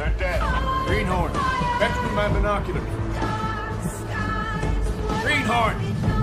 Got that. Greenhorn, fetch me my binoculars. Greenhorn!